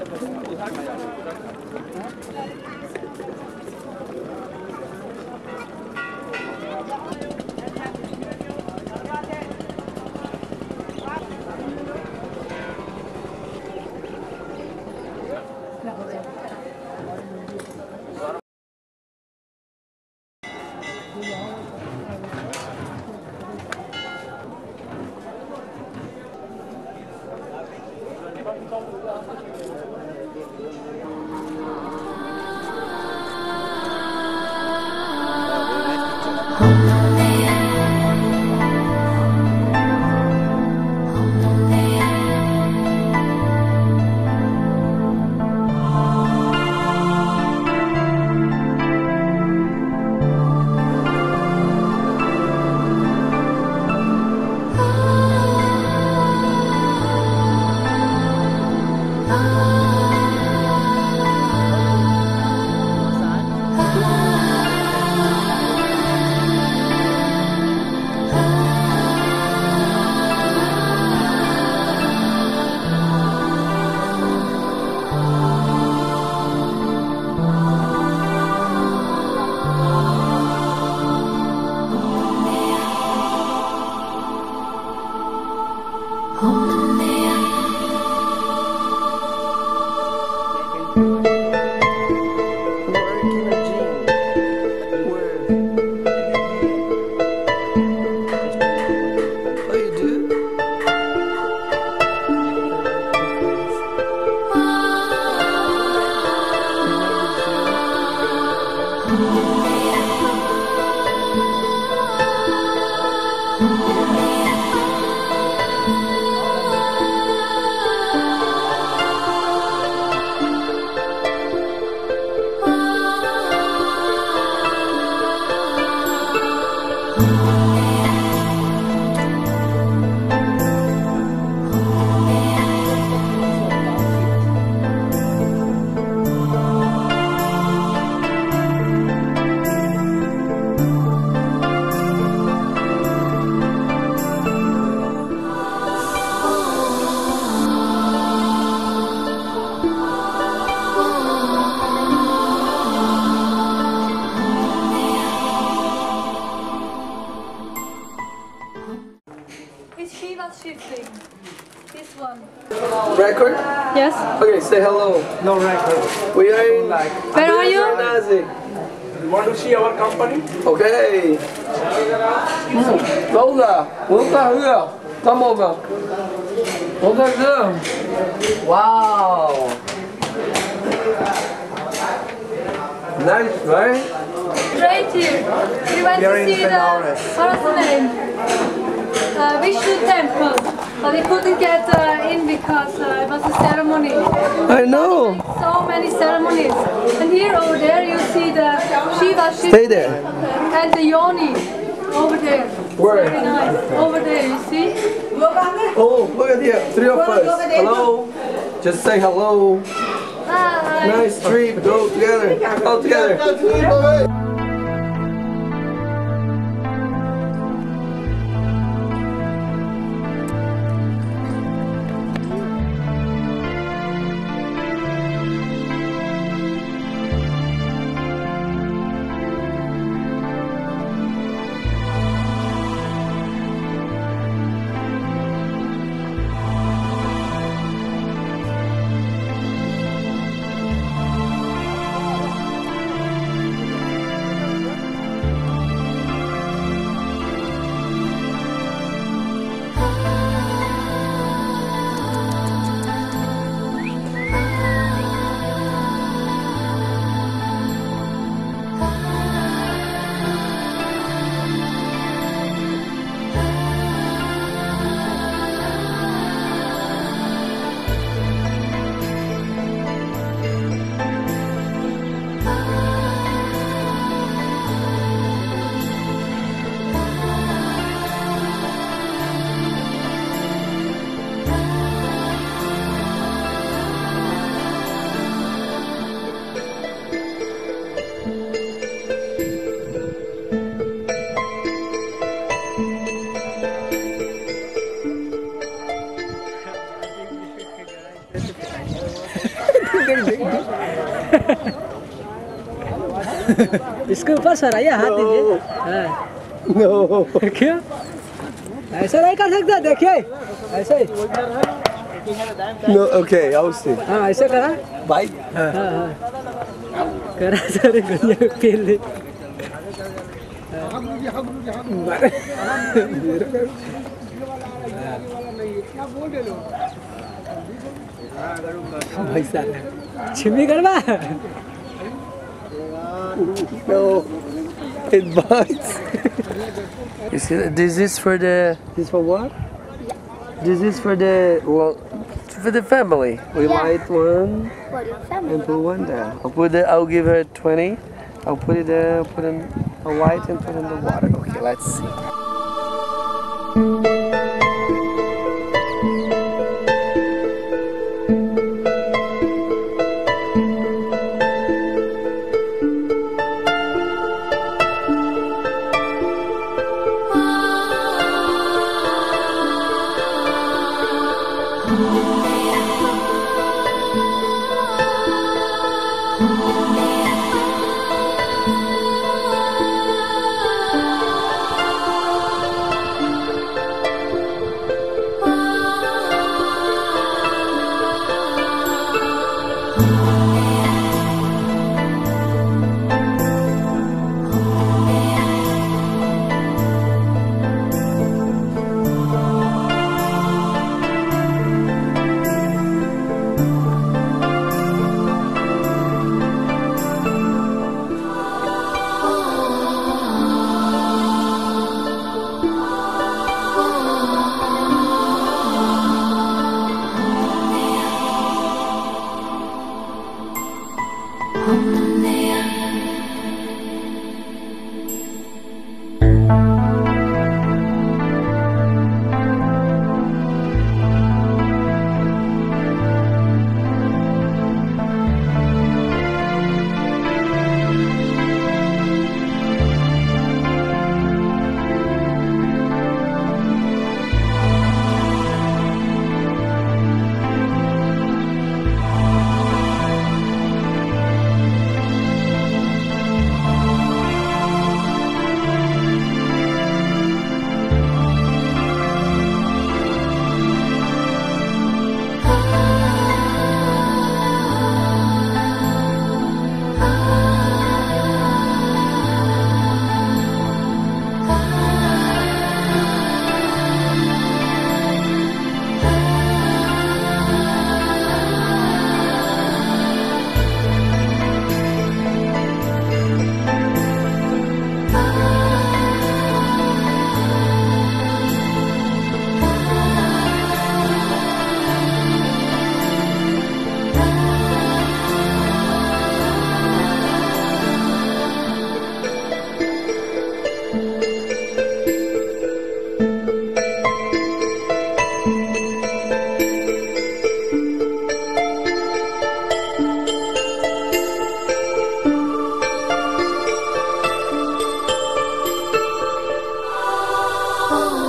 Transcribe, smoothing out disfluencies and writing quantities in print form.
Shifting. This one. Record? Yes. Okay, say hello. No record. We are in Where are you? Varanasi. You want to see our company? Okay. Lola, welcome here. Come over. Okay, good. Wow. Nice, right? Right here. We went to see the what's the name? Vishnu temple, but we couldn't get in because it was a ceremony. I know. So many ceremonies. And here over there you see the Shiva ship. Stay there. And the Yoni over there. Where? Very nice. Over there, you see? Oh, look at here. Three of us. Hello. Just say hello. Hi. Nice trip. Go together. Go together. इसके ऊपर सराइए हाथ दीजिए। हाँ। No. क्यों? ऐसा नहीं कर सकता, देखिए ऐसे ही। No. Okay, I'll see. हाँ ऐसे करा। Bye. हाँ हाँ करा सारे दुनिया को पी ले। भाई साहब छिमी करवा। No. It bites. You see, this is for the. This for what? This is for the. Well, for the family. We light one For your family. and put one there. I'll give her 20. I'll put it there. Put in a light and put in the water. Okay, let's see. Oh.